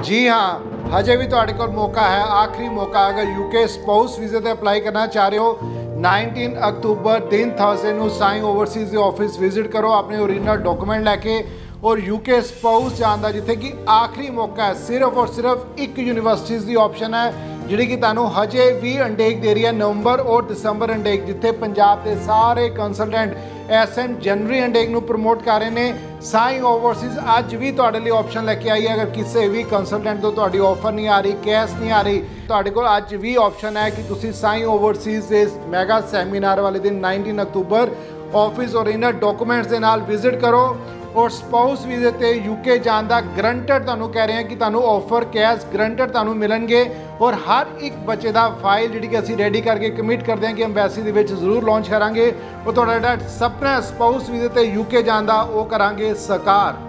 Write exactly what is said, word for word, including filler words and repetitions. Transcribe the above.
जी हाँ, हजे भी तुहाडे कोल मौका है, आखिरी मौका। अगर यूके स्पाउस वीज़े ते अप्लाई करना चाह रहे हो, नाइनटीन अक्तूबर दिन थर्सडे ਨੂੰ ਸਾਈ ਓਵਰਸੀਜ਼ ਦੇ ਆਫਿਸ ਵਿਜ਼ਿਟ ਕਰੋ ਆਪਣੇ ओरिजिनल डॉक्यूमेंट लैके और यूके स्पाउस जान का जिथे कि आखिरी मौका है। सिर्फ और सिर्फ एक यूनिवर्सिटीज़ की ऑप्शन है जी कि तुहानू हजे भी अंडेक दे रही है, नवंबर और दसंबर अंडेक, जिथे पंजाब के सारे कंसलटेंट एस एन जनवरी अंडेक नू प्रमोट कर रहे हैं। साई ओवरसीज़ अज भी तुहाडे लिए ऑप्शन लैके आई है। अगर किसी भी कंसलटेंट तो तुहाडी ऑफर नहीं आ रही, कैश नहीं आ रही, तुहाडे कोल अज भी ऑप्शन है कि तुसी साई ओवरसीज़ के मैगा सैमीनार वाले दिन नाइनटीन अक्तूबर ऑफिस और इनर डॉक्यूमेंट्स के नाल विजिट करो और स्पाउस वीज़े ते यूके जान का गरंटेड तुहानू कह रहे हैं कि तुहानू ऑफर कैश गरंटेड तुहानू मिलणगे और हर एक बच्चे का फाइल जी कि असीं रेडी करके कमिट करते हैं कि अंबैसी दे विच जरूर लॉन्च करांगे और तुहाडा सपना स्पाउस वीज़े ते यूके जान का वो करांगे साकार।